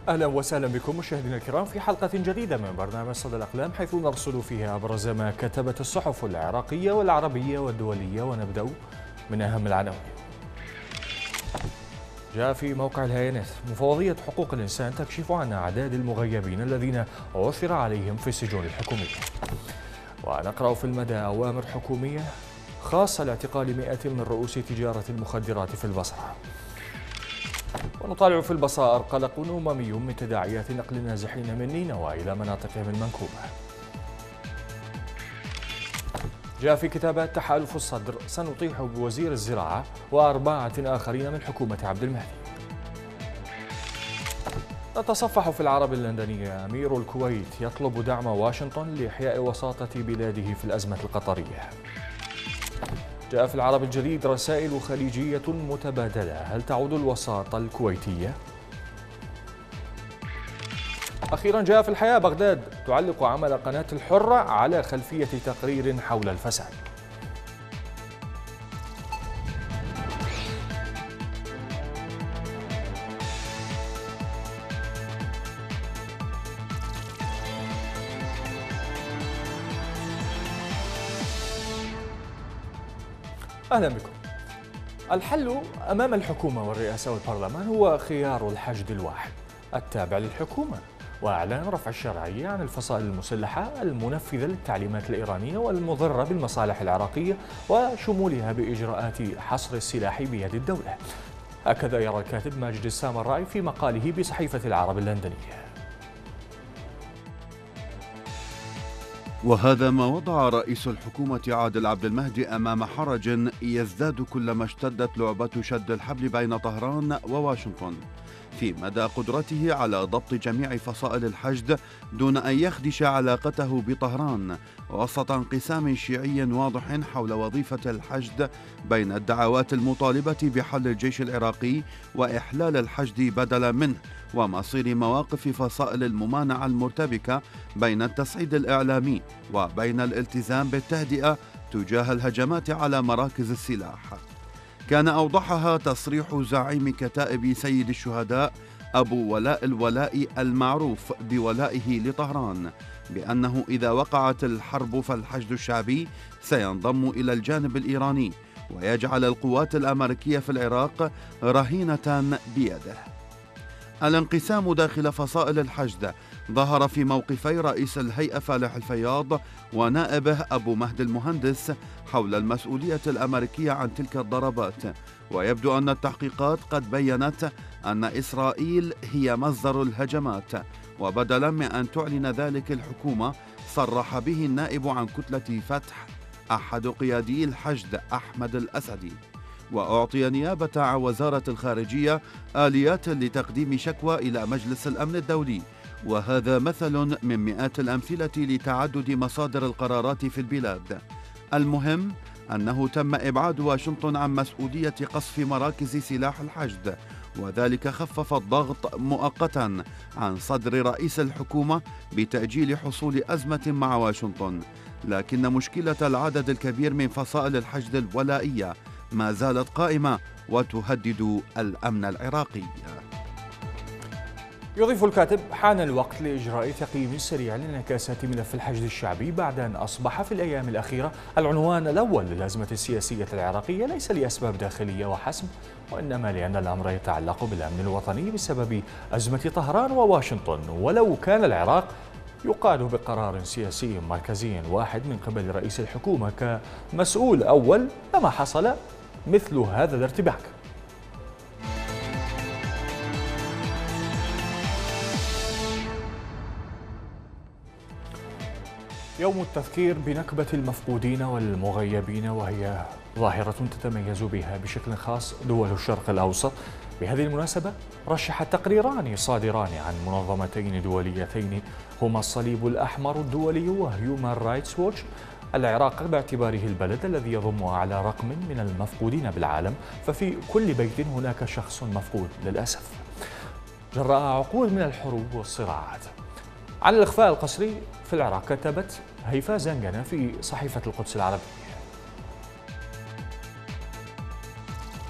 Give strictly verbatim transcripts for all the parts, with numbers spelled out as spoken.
أهلا وسهلا بكم مشاهدينا الكرام في حلقة جديدة من برنامج صدى الأقلام، حيث نرصد فيها أبرز ما كتبت الصحف العراقية والعربية والدولية، ونبدأ من أهم العناوين. جاء في موقع الهيانات: مفوضية حقوق الإنسان تكشف عن أعداد المغيبين الذين عثر عليهم في السجون الحكومية. ونقرأ في المدى: أوامر حكومية خاصة لاعتقال مئة من رؤوس تجارة المخدرات في البصرة. ونطالع في البصائر: قلق أممي من تداعيات نقل النازحين من نينوى إلى مناطقهم المنكوبة. جاء في كتابات: تحالف الصدر سنطيح بوزير الزراعة وأربعة آخرين من حكومة عبد المهدي. نتصفح في العرب اللندنية: أمير الكويت يطلب دعم واشنطن لإحياء وساطة بلاده في الأزمة القطرية. جاء في العرب الجديد: رسائل خليجية متبادلة، هل تعود الوساطة الكويتية؟ أخيرا جاء في الحياة: بغداد تعلق عمل قناة الحرة على خلفية تقرير حول الفساد. أهلا بكم. الحل أمام الحكومة والرئاسة والبرلمان هو خيار الحشد الواحد التابع للحكومة، وإعلان رفع الشرعية عن الفصائل المسلحة المنفذة للتعليمات الإيرانية والمضرة بالمصالح العراقية، وشمولها بإجراءات حصر السلاح بيد الدولة. هكذا يرى الكاتب ماجد السامرائي في مقاله بصحيفة العرب اللندنية. وهذا ما وضع رئيس الحكومة عادل عبد المهدي أمام حرج يزداد كلما اشتدت لعبة شد الحبل بين طهران وواشنطن في مدى قدرته على ضبط جميع فصائل الحشد دون أن يخدش علاقته بطهران، وسط انقسام شيعي واضح حول وظيفة الحشد بين الدعوات المطالبة بحل الجيش العراقي وإحلال الحشد بدلا منه، ومصير مواقف فصائل الممانعة المرتبكة بين التصعيد الإعلامي وبين الالتزام بالتهدئة تجاه الهجمات على مراكز السلاح. كان أوضحها تصريح زعيم كتائب سيد الشهداء أبو ولاء الولاء المعروف بولائه لطهران بأنه إذا وقعت الحرب فالحشد الشعبي سينضم إلى الجانب الإيراني ويجعل القوات الأمريكية في العراق رهينة بيده. الانقسام داخل فصائل الحشد ظهر في موقفي رئيس الهيئة فالح الفياض ونائبه أبو مهدي المهندس حول المسؤولية الأمريكية عن تلك الضربات، ويبدو أن التحقيقات قد بيّنت أن إسرائيل هي مصدر الهجمات، وبدلا من أن تعلن ذلك الحكومة صرح به النائب عن كتلة فتح أحد قيادي الحشد أحمد الأسدي، وأعطي نيابة عن وزارة الخارجية آليات لتقديم شكوى إلى مجلس الأمن الدولي، وهذا مثل من مئات الأمثلة لتعدد مصادر القرارات في البلاد. المهم أنه تم إبعاد واشنطن عن مسؤولية قصف مراكز سلاح الحشد، وذلك خفف الضغط مؤقتا عن صدر رئيس الحكومة بتأجيل حصول أزمة مع واشنطن، لكن مشكلة العدد الكبير من فصائل الحشد الولائية ما زالت قائمة وتهدد الأمن العراقي. يضيف الكاتب: حان الوقت لإجراء تقييم سريع لانعكاسات ملف الحشد الشعبي بعد أن أصبح في الأيام الأخيرة العنوان الأول للأزمة السياسية العراقية، ليس لأسباب داخلية وحسب، وإنما لأن الأمر يتعلق بالأمن الوطني بسبب أزمة طهران وواشنطن. ولو كان العراق يقاد بقرار سياسي مركزي واحد من قبل رئيس الحكومة كمسؤول أول لما حصل مثل هذا الارتباك. يوم التذكير بنكبة المفقودين والمغيبين، وهي ظاهرة تتميز بها بشكل خاص دول الشرق الأوسط. بهذه المناسبة رشح تقريران صادران عن منظمتين دوليتين هما الصليب الأحمر الدولي وهيومان رايتس ووتش العراق باعتباره البلد الذي يضم أعلى رقم من المفقودين بالعالم، ففي كل بيت هناك شخص مفقود للأسف جراء عقود من الحروب والصراعات. عن الإخفاء القسري في العراق كتبت هيفاء زنجنة في صحيفة القدس العربية: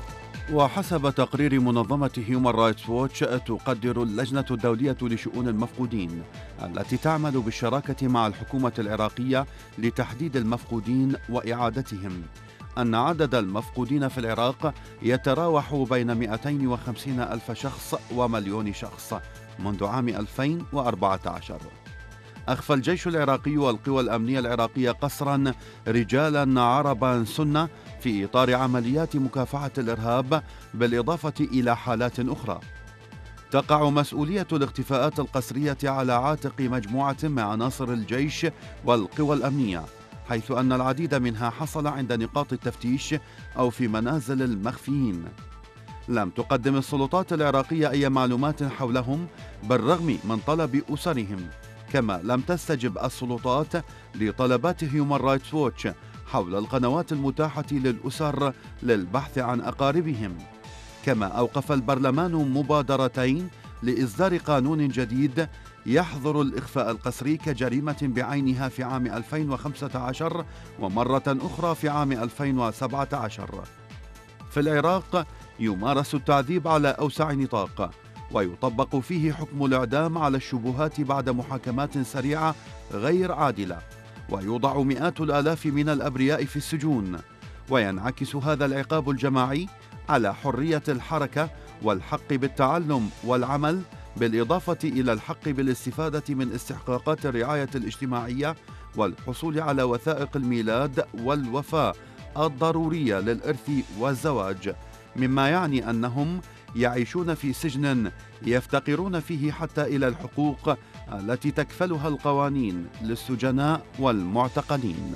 وحسب تقرير منظمة هيومان رايتس ووتش، تقدر اللجنة الدولية لشؤون المفقودين التي تعمل بالشراكة مع الحكومة العراقية لتحديد المفقودين وإعادتهم أن عدد المفقودين في العراق يتراوح بين مئتين وخمسين ألف شخص ومليون شخص منذ عام ألفين وأربعة عشر. أخفى الجيش العراقي والقوى الأمنية العراقية قسرا رجالا عربا سنة في إطار عمليات مكافحة الإرهاب، بالإضافة إلى حالات أخرى. تقع مسؤولية الاختفاءات القسرية على عاتق مجموعة من عناصر الجيش والقوى الأمنية، حيث أن العديد منها حصل عند نقاط التفتيش أو في منازل المخفيين. لم تقدم السلطات العراقية أي معلومات حولهم بالرغم من طلب أسرهم، كما لم تستجب السلطات لطلبات هيومان رايتس ووتش حول القنوات المتاحة للأسر للبحث عن أقاربهم. كما أوقف البرلمان مبادرتين لإصدار قانون جديد يحظر الإخفاء القسري كجريمة بعينها في عام ألفين وخمسة عشر ومرة أخرى في عام ألفين وسبعة عشر. في العراق يمارس التعذيب على أوسع نطاق، ويطبق فيه حكم الإعدام على الشبهات بعد محاكمات سريعة غير عادلة، ويوضع مئات الآلاف من الأبرياء في السجون. وينعكس هذا العقاب الجماعي على حرية الحركة والحق بالتعلم والعمل، بالإضافة إلى الحق بالاستفادة من استحقاقات الرعاية الاجتماعية والحصول على وثائق الميلاد والوفاة الضرورية للإرث والزواج، مما يعني أنهم يعيشون في سجن يفتقرون فيه حتى إلى الحقوق التي تكفلها القوانين للسجناء والمعتقلين.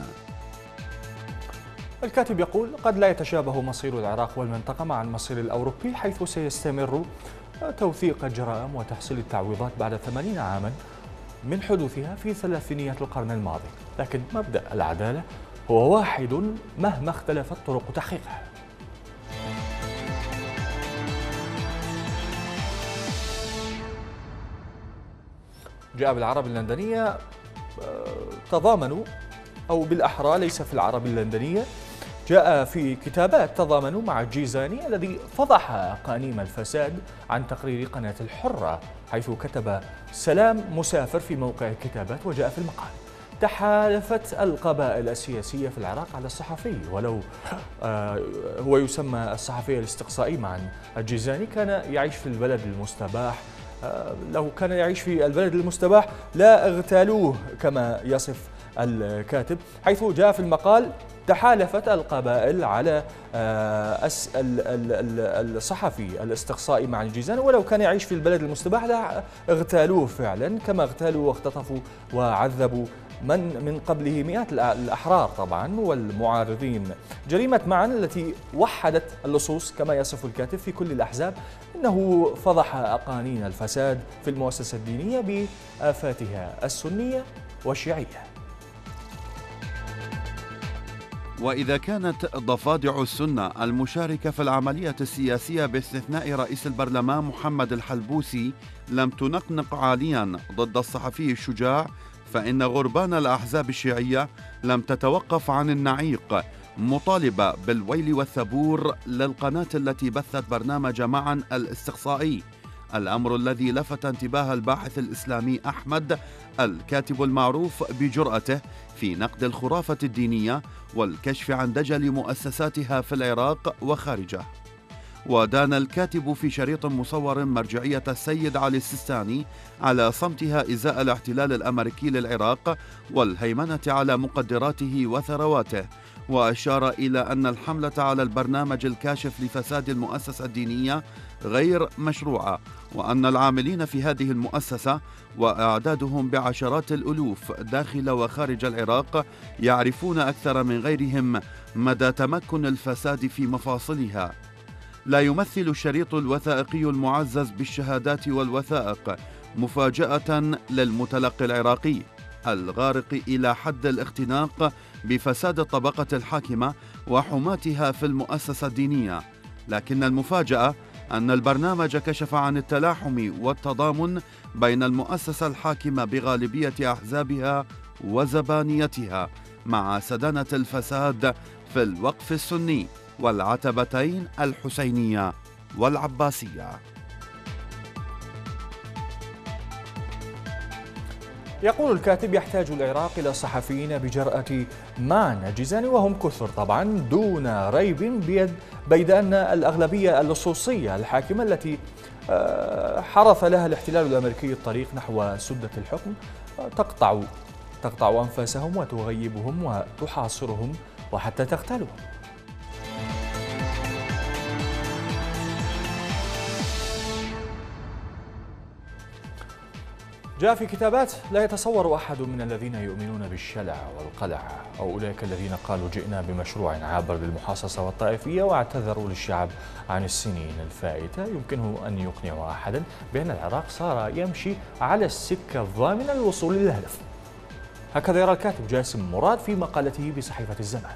الكاتب يقول: قد لا يتشابه مصير العراق والمنطقة مع المصير الأوروبي، حيث سيستمر توثيق الجرائم وتحصيل التعويضات بعد ثمانين عاما من حدوثها في ثلاثينيات القرن الماضي، لكن مبدأ العدالة هو واحد مهما اختلفت طرق تحقيقها. جاء بالعرب اللندنية تضامنوا، أو بالأحرى ليس في العرب اللندنية، جاء في كتابات تضامنوا مع الجيزاني الذي فضح أقانيم الفساد عن تقرير قناة الحرة، حيث كتب سلام مسافر في موقع الكتابات، وجاء في المقال: تحالفت القبائل السياسية في العراق على الصحفي، ولو هو يسمى الصحفي الاستقصائي معا. الجيزاني كان يعيش في البلد المستباح، لو كان يعيش في البلد المستباح لا اغتالوه كما يصف الكاتب، حيث جاء في المقال: تحالفت القبائل على الصحفي الاستقصائي مع الجيزاني، ولو كان يعيش في البلد المستباح لا اغتالوه فعلا كما اغتالوا واختطفوا وعذبوا من من قبله مئات الأحرار طبعا والمعارضين. جريمة معا التي وحدت اللصوص كما يصف الكاتب في كل الأحزاب، إنه فضح أقانين الفساد في المؤسسة الدينية بآفاتها السنية والشيعية. وإذا كانت ضفادع السنة المشاركة في العملية السياسية باستثناء رئيس البرلمان محمد الحلبوسي لم تنقنق عاليا ضد الصحفي الشجاع، فإن غربان الأحزاب الشيعية لم تتوقف عن النعيق، مطالبة بالويل والثبور للقناة التي بثت برنامج معا الاستقصائي، الأمر الذي لفت انتباه الباحث الإسلامي أحمد، الكاتب المعروف بجرأته في نقد الخرافة الدينية والكشف عن دجل مؤسساتها في العراق وخارجه. ودان الكاتب في شريط مصور مرجعية السيد علي السيستاني على صمتها إزاء الاحتلال الأمريكي للعراق والهيمنة على مقدراته وثرواته، وأشار إلى أن الحملة على البرنامج الكاشف لفساد المؤسسة الدينية غير مشروعة، وأن العاملين في هذه المؤسسة وأعدادهم بعشرات الألوف داخل وخارج العراق يعرفون أكثر من غيرهم مدى تمكن الفساد في مفاصلها. لا يمثل الشريط الوثائقي المعزز بالشهادات والوثائق مفاجأة للمتلقي العراقي الغارق إلى حد الاختناق بفساد الطبقة الحاكمة وحماتها في المؤسسة الدينية، لكن المفاجأة أن البرنامج كشف عن التلاحم والتضامن بين المؤسسة الحاكمة بغالبية أحزابها وزبانيتها مع سدنة الفساد في الوقف السني والعتبتين الحسينية والعباسية. يقول الكاتب: يحتاج العراق إلى صحفيين بجرأة ما نجزان، وهم كثر طبعا دون ريب، بيد بيد أن الأغلبية اللصوصية الحاكمة التي حرث لها الاحتلال الأمريكي الطريق نحو سدة الحكم تقطع تقطع أنفاسهم وتغيبهم وتحاصرهم وحتى تغتالهم. جاء في كتابات: لا يتصور أحد من الذين يؤمنون بالشلع والقلع أو أولئك الذين قالوا جئنا بمشروع عابر للمحاصصة والطائفية واعتذروا للشعب عن السنين الفائتة يمكنه أن يقنع أحدا بأن العراق صار يمشي على السكة الضامنة للوصول للهدف. هكذا يرى الكاتب جاسم مراد في مقالته بصحيفة الزمان.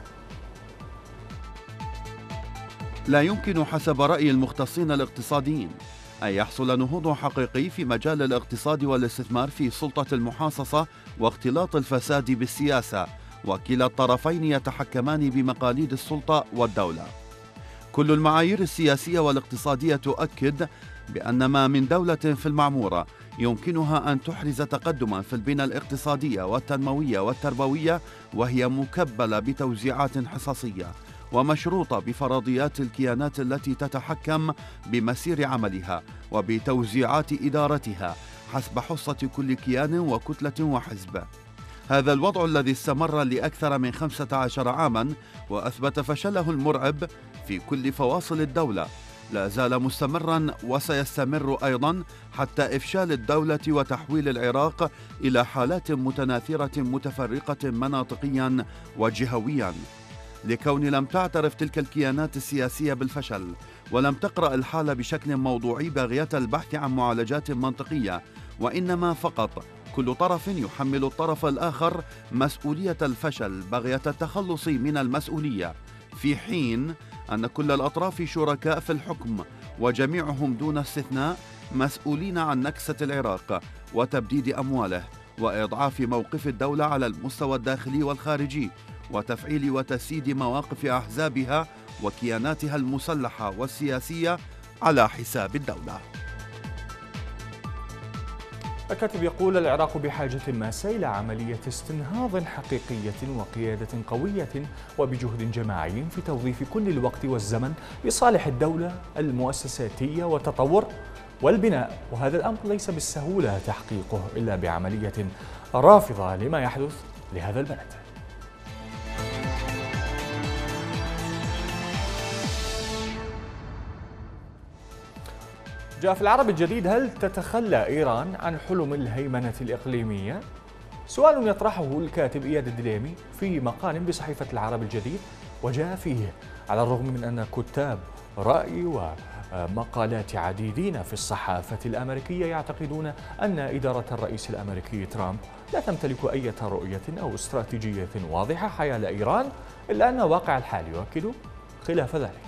لا يمكن حسب رأي المختصين الاقتصاديين أن يحصل نهوض حقيقي في مجال الاقتصاد والاستثمار في سلطة المحاصصة واختلاط الفساد بالسياسة، وكلا الطرفين يتحكمان بمقاليد السلطة والدولة. كل المعايير السياسية والاقتصادية تؤكد بأن ما من دولة في المعمورة يمكنها أن تحرز تقدما في البنى الاقتصادية والتنموية والتربوية وهي مكبلة بتوزيعات حصصية ومشروطة بفرضيات الكيانات التي تتحكم بمسير عملها وبتوزيعات إدارتها حسب حصة كل كيان وكتلة وحزب. هذا الوضع الذي استمر لأكثر من خمسة عشر عاما وأثبت فشله المرعب في كل فواصل الدولة لا زال مستمرا وسيستمر أيضا حتى إفشال الدولة وتحويل العراق إلى حالات متناثرة متفرقة مناطقيا وجهويا. لكون لم تعترف تلك الكيانات السياسية بالفشل ولم تقرأ الحالة بشكل موضوعي باغية البحث عن معالجات منطقية، وإنما فقط كل طرف يحمل الطرف الآخر مسؤولية الفشل باغية التخلص من المسؤولية، في حين أن كل الأطراف شركاء في الحكم وجميعهم دون استثناء مسؤولين عن نكسة العراق وتبديد أمواله وإضعاف موقف الدولة على المستوى الداخلي والخارجي وتفعيل وتسييد مواقف أحزابها وكياناتها المسلحة والسياسية على حساب الدولة. الكاتب يقول: العراق بحاجة ماسة إلى عملية استنهاض حقيقية وقيادة قوية وبجهد جماعي في توظيف كل الوقت والزمن لصالح الدولة المؤسساتية والتطور والبناء، وهذا الأمر ليس بالسهولة تحقيقه إلا بعملية رافضة لما يحدث لهذا البلد. جاء في العرب الجديد: هل تتخلى إيران عن حلم الهيمنة الإقليمية؟ سؤال يطرحه الكاتب إياد الدليمي في مقال بصحيفة العرب الجديد، وجاء فيه على الرغم من أن كتاب رأي ومقالات عديدين في الصحافة الأمريكية يعتقدون أن إدارة الرئيس الأمريكي ترامب لا تمتلك أي رؤية أو استراتيجية واضحة حيال إيران، إلا أن واقع الحال يؤكد خلاف ذلك.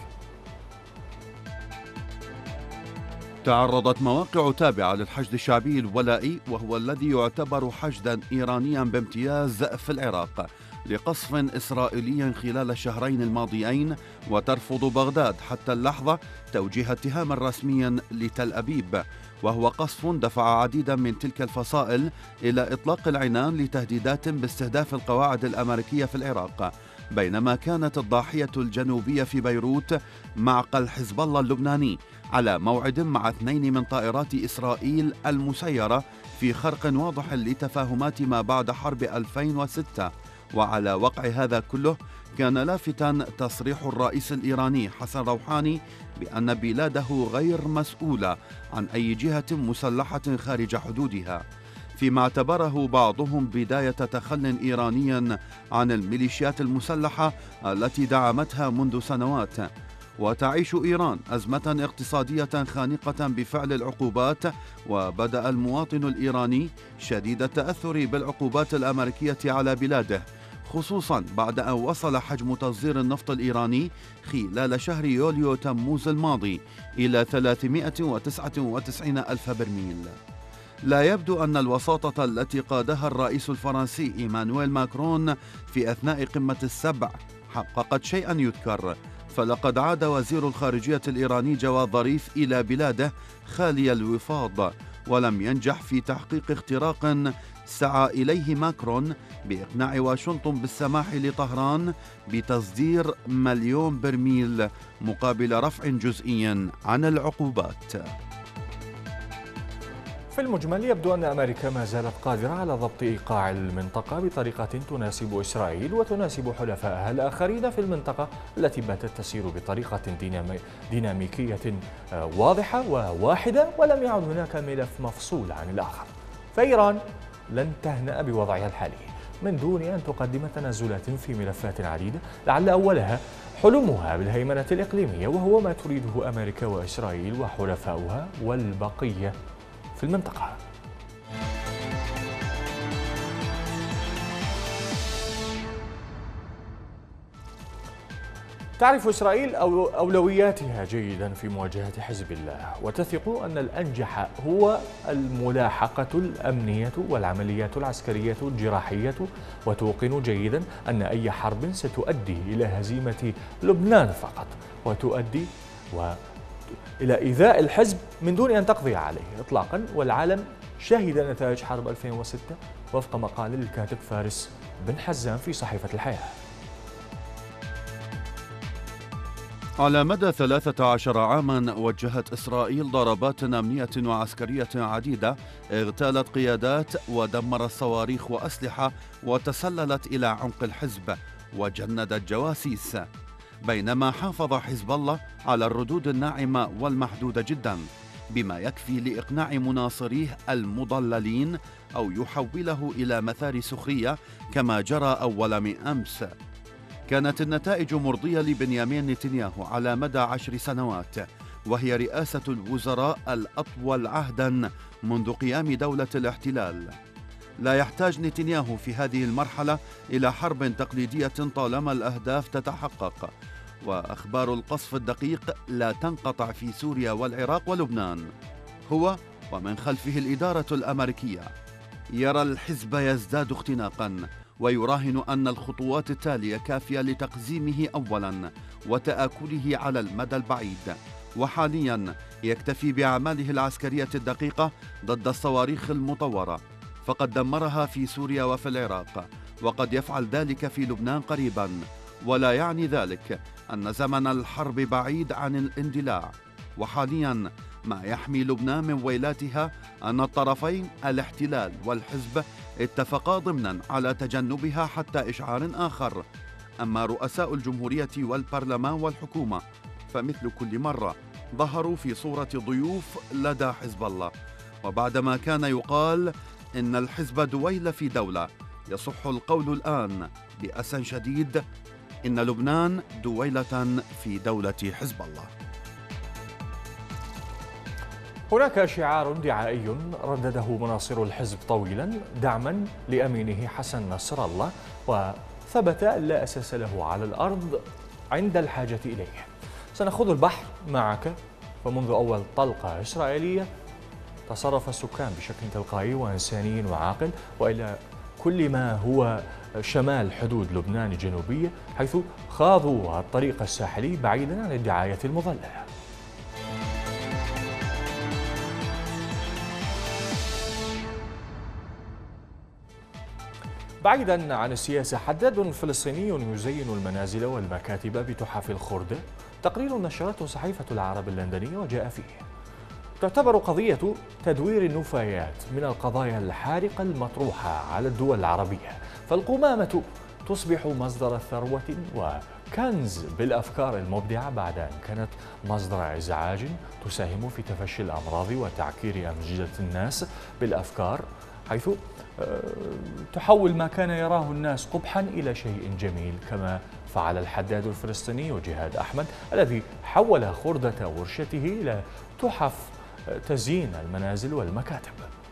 تعرضت مواقع تابعة للحشد الشعبي الولائي، وهو الذي يعتبر حشدا إيرانيا بامتياز في العراق، لقصف إسرائيلي خلال الشهرين الماضيين، وترفض بغداد حتى اللحظة توجيه اتهام رسميا لتل أبيب، وهو قصف دفع عديدا من تلك الفصائل إلى إطلاق العنان لتهديدات باستهداف القواعد الأمريكية في العراق، بينما كانت الضاحية الجنوبية في بيروت معقل حزب الله اللبناني على موعد مع اثنين من طائرات إسرائيل المسيرة في خرق واضح لتفاهمات ما بعد حرب ألفين وستة. وعلى وقع هذا كله كان لافتا تصريح الرئيس الإيراني حسن روحاني بأن بلاده غير مسؤولة عن أي جهة مسلحة خارج حدودها، فيما اعتبره بعضهم بداية تخل إيرانيا عن الميليشيات المسلحة التي دعمتها منذ سنوات. وتعيش إيران أزمة اقتصادية خانقة بفعل العقوبات، وبدأ المواطن الإيراني شديد التأثر بالعقوبات الأمريكية على بلاده، خصوصا بعد أن وصل حجم تصدير النفط الإيراني خلال شهر يوليو تموز الماضي إلى ثلاثمائة وتسعة وتسعين ألف برميل. لا يبدو أن الوساطة التي قادها الرئيس الفرنسي إيمانويل ماكرون في أثناء قمة السبع حققت شيئا يذكر، فلقد عاد وزير الخارجية الإيراني جواد ظريف إلى بلاده خالي الوفاض، ولم ينجح في تحقيق اختراق سعى إليه ماكرون بإقناع واشنطن بالسماح لطهران بتصدير مليون برميل مقابل رفع جزئي عن العقوبات. في المجمل يبدو أن أمريكا ما زالت قادرة على ضبط إيقاع المنطقة بطريقة تناسب إسرائيل وتناسب حلفائها الآخرين في المنطقة التي باتت تسير بطريقة ديناميكية واضحة وواحدة، ولم يعد هناك ملف مفصول عن الآخر. فإيران لن تهنأ بوضعها الحالي من دون أن تقدم تنازلات في ملفات عديدة، لعل أولها حلمها بالهيمنة الإقليمية، وهو ما تريده أمريكا وإسرائيل وحلفاؤها والبقية في المنطقة. تعرف إسرائيل أولوياتها جيدا في مواجهة حزب الله، وتثق أن الأنجح هو الملاحقة الأمنية والعمليات العسكرية الجراحية، وتوقن جيدا أن أي حرب ستؤدي إلى هزيمة لبنان فقط، وتؤدي و إلى إيذاء الحزب من دون أن تقضي عليه إطلاقا. والعالم شهد نتائج حرب ألفين وستة وفق مقال للكاتب فارس بن حزام في صحيفة الحياة. على مدى ثلاثة عشر عاما وجهت إسرائيل ضربات أمنية وعسكرية عديدة، اغتالت قيادات ودمرت صواريخ وأسلحة وتسللت إلى عمق الحزب وجندت جواسيس، بينما حافظ حزب الله على الردود الناعمة والمحدودة جدا، بما يكفي لإقناع مناصريه المضللين أو يحوله إلى مثار سخرية كما جرى أول من أمس. كانت النتائج مرضية لبنيامين نتنياهو على مدى عشر سنوات، وهي رئاسة الوزراء الأطول عهدا منذ قيام دولة الاحتلال. لا يحتاج نتنياهو في هذه المرحلة إلى حرب تقليدية طالما الأهداف تتحقق، وأخبار القصف الدقيق لا تنقطع في سوريا والعراق ولبنان. هو ومن خلفه الإدارة الأمريكية يرى الحزب يزداد اختناقا، ويراهن أن الخطوات التالية كافية لتقزيمه أولا وتآكله على المدى البعيد، وحاليا يكتفي بأعماله العسكرية الدقيقة ضد الصواريخ المطورة، فقد دمرها في سوريا وفي العراق، وقد يفعل ذلك في لبنان قريبا، ولا يعني ذلك أن زمن الحرب بعيد عن الاندلاع. وحاليا ما يحمي لبنان من ويلاتها أن الطرفين الاحتلال والحزب اتفقا ضمنا على تجنبها حتى إشعار آخر. أما رؤساء الجمهورية والبرلمان والحكومة فمثل كل مرة ظهروا في صورة ضيوف لدى حزب الله، وبعدما كان يقال إن الحزب دويلة في دولة، يصح القول الآن بأسى شديد إن لبنان دويلة في دولة حزب الله. هناك شعار دعائي ردده مناصر الحزب طويلا دعما لأمينه حسن نصر الله، وثبت أن لا أساس له على الأرض عند الحاجة إليه. سنخوض البحر معك، فمنذ أول طلقة إسرائيلية تصرف السكان بشكل تلقائي وإنساني وعاقل، وإلى كل ما هو شمال حدود لبنان الجنوبية، حيث خاضوا الطريق الساحلي بعيدا عن الدعاية المضللة. بعيدا عن السياسة، حداد فلسطيني يزين المنازل والمكاتب بتحف الخردة. تقرير نشرته صحيفة العرب اللندنية وجاء فيه: تعتبر قضية تدوير النفايات من القضايا الحارقة المطروحة على الدول العربية، فالقمامة تصبح مصدر ثروة وكنز بالأفكار المبدعة بعد أن كانت مصدر إزعاج تساهم في تفشي الأمراض وتعكير أمجدة الناس بالأفكار، حيث تحول ما كان يراه الناس قبحا إلى شيء جميل، كما فعل الحداد الفلسطيني جهاد أحمد الذي حول خردة ورشته إلى تحف تزيين المنازل والمكاتب.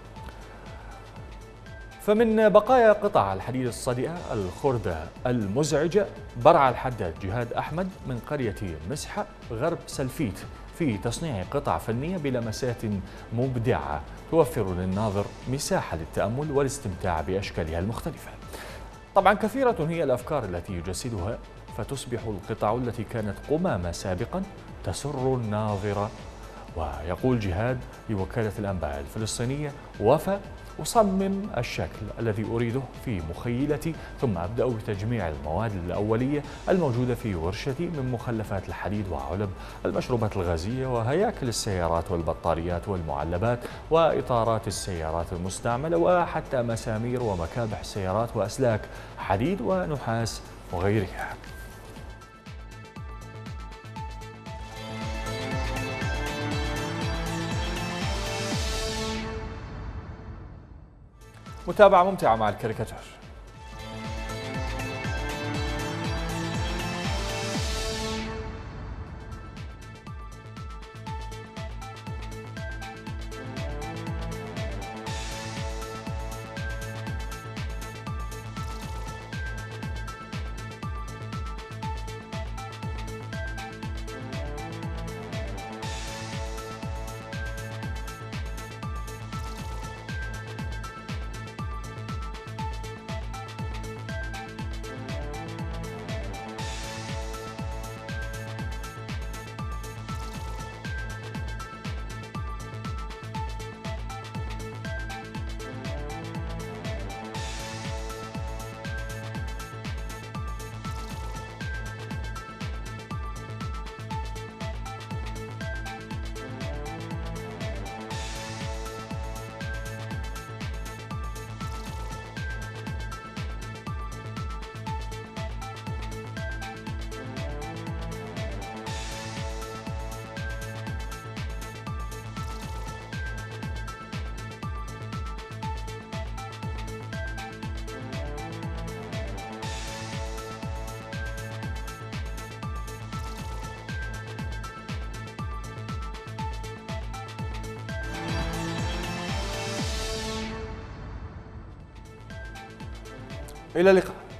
فمن بقايا قطع الحديد الصدئة الخردة المزعجة برع الحداد جهاد أحمد من قرية مسحة غرب سلفيت في تصنيع قطع فنية بلمسات مبدعة توفر للناظر مساحة للتأمل والاستمتاع بأشكالها المختلفة. طبعا كثيرة هي الأفكار التي يجسدها فتصبح القطع التي كانت قمامة سابقا تسر الناظر. ويقول جهاد لوكالة الأنباء الفلسطينية: وفى أصمم الشكل الذي أريده في مخيلتي، ثم أبدأ بتجميع المواد الأولية الموجودة في ورشتي من مخلفات الحديد وعلب المشروبات الغازية وهياكل السيارات والبطاريات والمعلبات وإطارات السيارات المستعملة وحتى مسامير ومكابح السيارات وأسلاك حديد ونحاس وغيرها. متابعة ممتعة مع الكاريكاتير. إلى اللقاء.